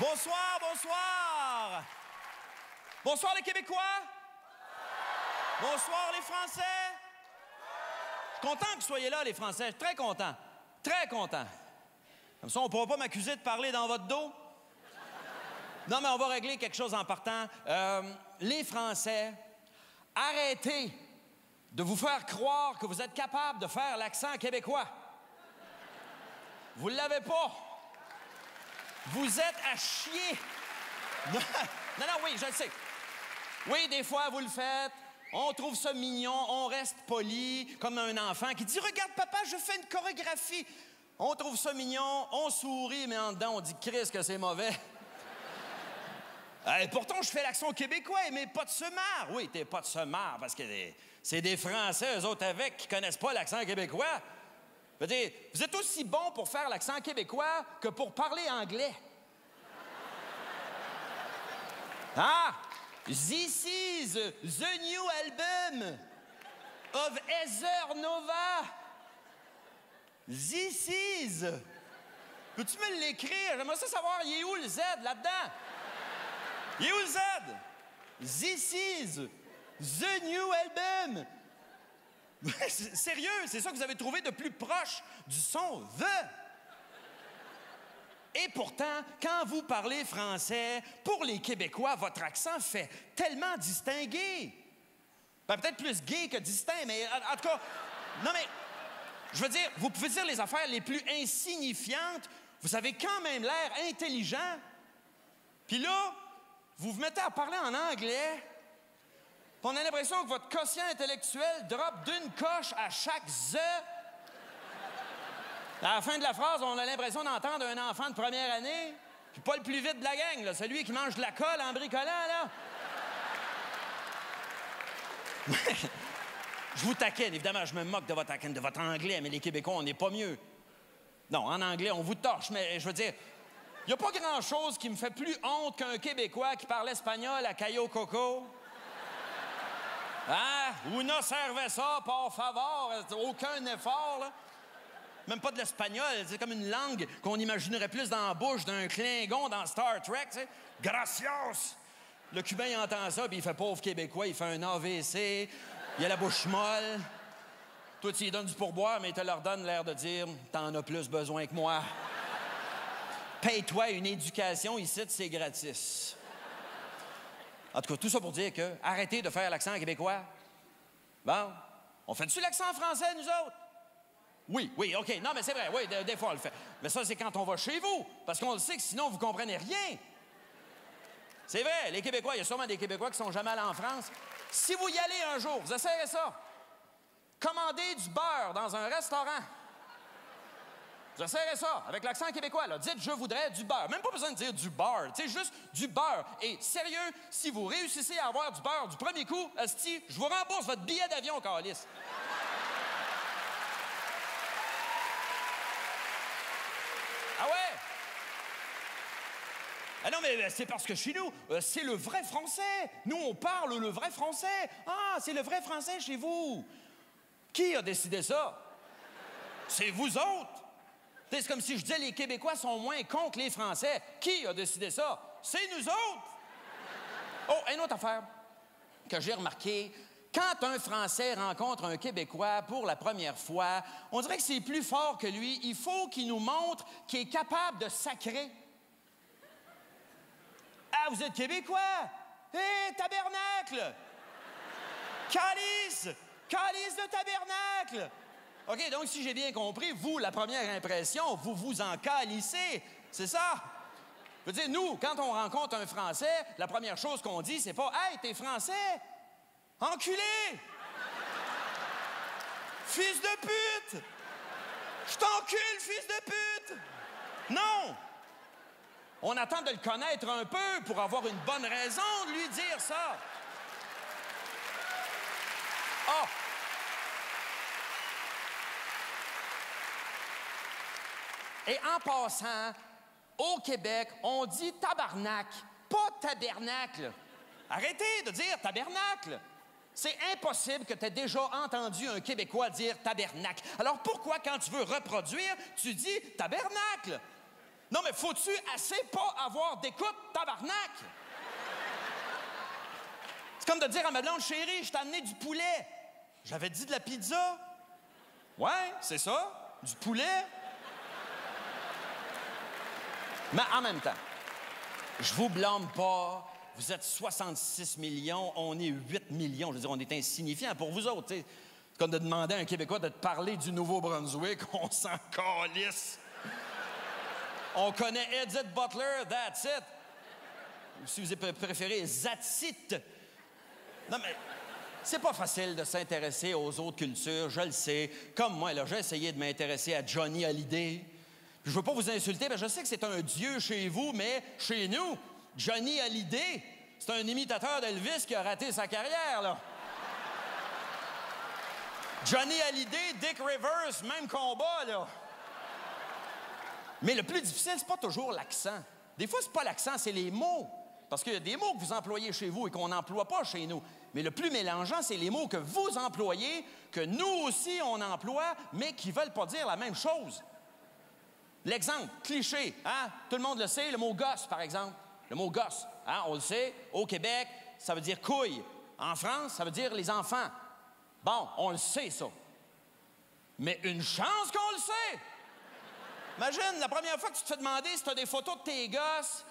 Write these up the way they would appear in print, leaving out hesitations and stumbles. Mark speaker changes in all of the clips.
Speaker 1: Bonsoir, bonsoir! Bonsoir les Québécois! Bonsoir les Français! Je suis content que vous soyez là, les Français. Je suis très content. Très content. Comme ça, on ne pourra pas m'accuser de parler dans votre dos. Non, mais on va régler quelque chose en partant. Les Français, arrêtez de vous faire croire que vous êtes capable de faire l'accent québécois. Vous ne l'avez pas. Vous êtes à chier. Non, oui, je le sais. Oui, des fois, vous le faites. On trouve ça mignon, on reste poli, comme un enfant qui dit « Regarde, papa, je fais une chorégraphie. » On trouve ça mignon, on sourit, mais en dedans, on dit « Christ, que c'est mauvais. » Pourtant, je fais l'accent québécois, mais pas de semard. Oui, t'es pas de semard, parce que c'est des Français, eux autres avec, qui connaissent pas l'accent québécois. Je veux dire, vous êtes aussi bon pour faire l'accent québécois que pour parler anglais. Ah! This is the new album of Heather Nova. This is. Peux-tu me l'écrire? J'aimerais ça savoir, il est où le Z là-dedans? Il est où le Z? This is the new album. Sérieux, c'est ça que vous avez trouvé de plus proche du son the. Et pourtant, quand vous parlez français, pour les Québécois, votre accent fait tellement distingué. Ben, peut-être plus gay que distinct, mais en tout cas... Non, mais... Je veux dire, vous pouvez dire les affaires les plus insignifiantes. Vous avez quand même l'air intelligent. Puis là, vous vous mettez à parler en anglais. Puis on a l'impression que votre quotient intellectuel drop d'une coche à chaque Z. À la fin de la phrase, on a l'impression d'entendre un enfant de première année, puis pas le plus vite de la gang, là, celui qui mange de la colle en bricolant, là. Je vous taquine, évidemment, je me moque de votre anglais, mais les Québécois, on n'est pas mieux. Non, en anglais, on vous torche, mais je veux dire, il n'y a pas grand-chose qui me fait plus honte qu'un Québécois qui parle espagnol à Cayo Coco. Hein? Una cerveza, por favor, aucun effort, là. Même pas de l'espagnol, c'est comme une langue qu'on imaginerait plus dans la bouche d'un Klingon dans Star Trek, tu sais. Gracias! Le Cubain, il entend ça, puis il fait pauvre Québécois, il fait un AVC, il a la bouche molle. Toi, tu lui donnes du pourboire, mais il te leur donne l'air de dire « T'en as plus besoin que moi. Paye-toi une éducation, ici, c'est gratis. » En tout cas, tout ça pour dire que arrêtez de faire l'accent québécois. Bon, on fait-tu l'accent français, nous autres? Oui, OK. Non, mais c'est vrai, oui, des fois, on le fait. Mais ça, c'est quand on va chez vous, parce qu'on le sait que sinon, vous comprenez rien. C'est vrai, les Québécois, il y a sûrement des Québécois qui sont jamais allés en France. Si vous y allez un jour, vous essayerez ça. Commandez du beurre dans un restaurant. Vous essayerez ça, avec l'accent québécois, là. Dites « je voudrais du beurre ». Même pas besoin de dire du beurre, tu sais, juste du beurre. Et sérieux, si vous réussissez à avoir du beurre du premier coup, asti, je vous rembourse votre billet d'avion, câlisse. Ah ouais? Ah non, mais c'est parce que chez nous, c'est le vrai français. Nous, on parle le vrai français. Ah, c'est le vrai français chez vous. Qui a décidé ça? C'est vous autres. C'est comme si je disais les Québécois sont moins cons que les Français. Qui a décidé ça? C'est nous autres. Oh, une autre affaire que j'ai remarqué. Quand un Français rencontre un Québécois pour la première fois, on dirait que c'est plus fort que lui. Il faut qu'il nous montre qu'il est capable de sacrer. Ah, vous êtes Québécois? Hé, tabernacle! Calice! Calice de tabernacle! OK, donc si j'ai bien compris, vous, la première impression, vous vous en calissez. C'est ça? Je veux dire, nous, quand on rencontre un Français, la première chose qu'on dit, c'est pas « Hey, t'es Français! Enculé! Fils de pute! Je t'encule, fils de pute! » Non! On attend de le connaître un peu pour avoir une bonne raison de lui dire ça. Ah! Et en passant, au Québec, on dit tabarnak, pas tabernacle. Arrêtez de dire tabernacle. C'est impossible que tu aies déjà entendu un Québécois dire tabernacle. Alors pourquoi, quand tu veux reproduire, tu dis tabernacle? Non, mais faut-tu assez pas avoir d'écoute, tabarnak? C'est comme de dire à ma blonde, chérie, je t'ai amené du poulet. J'avais dit de la pizza. Ouais, c'est ça, du poulet. Mais en même temps, je vous blâme pas. Vous êtes 66 millions, on est 8 millions. Je veux dire, on est insignifiants pour vous autres. C'est comme de demander à un Québécois de te parler du Nouveau-Brunswick. On s'en calisse. On connaît Edith Butler, that's it. Ou si vous préférez, that's it. Non, mais c'est pas facile de s'intéresser aux autres cultures, je le sais. Comme moi, là, j'ai essayé de m'intéresser à Johnny Hallyday. Puis je veux pas vous insulter, mais je sais que c'est un dieu chez vous, mais chez nous, Johnny Hallyday, c'est un imitateur d'Elvis qui a raté sa carrière, là. Johnny Hallyday, Dick Rivers, même combat, là. Mais le plus difficile, c'est pas toujours l'accent. Des fois, c'est pas l'accent, c'est les mots. Parce qu'il y a des mots que vous employez chez vous et qu'on n'emploie pas chez nous. Mais le plus mélangeant, c'est les mots que vous employez, que nous aussi, on emploie, mais qui veulent pas dire la même chose. L'exemple, cliché, hein? Tout le monde le sait, le mot « gosse », par exemple. Le mot « gosse », hein? On le sait, au Québec, ça veut dire « couille ». En France, ça veut dire « les enfants ». Bon, on le sait, ça. Mais une chance qu'on le sait! Imagine, la première fois que tu te fais demander si tu as des photos de tes gosses.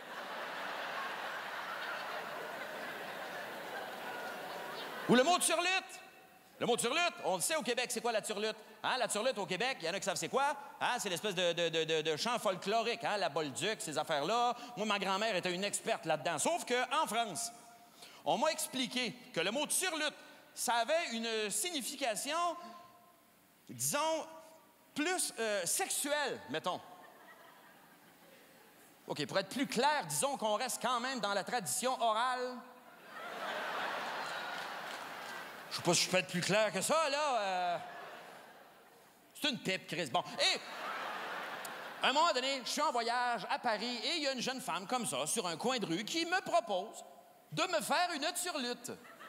Speaker 1: Ou le mot de turlute. Le mot turlute, on le sait au Québec, c'est quoi la turlute? Hein, la turlute au Québec, il y en a qui savent c'est quoi? Hein, c'est l'espèce de chant folklorique, hein, la bolduc, ces affaires-là. Moi, ma grand-mère était une experte là-dedans. Sauf qu'en France, on m'a expliqué que le mot turlute, ça avait une signification, disons, plus sexuelle, mettons. OK, pour être plus clair, disons qu'on reste quand même dans la tradition orale. Je sais pas si je peux être plus clair que ça, là. C'est une pipe, Chris. Bon, et à un moment donné, je suis en voyage à Paris et il y a une jeune femme comme ça, sur un coin de rue, qui me propose de me faire une turlute.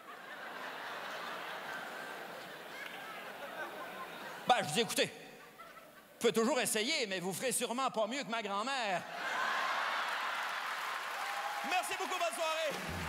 Speaker 1: Ben, je dis, écoutez, vous pouvez toujours essayer, mais vous ferez sûrement pas mieux que ma grand-mère. Merci beaucoup, bonne soirée.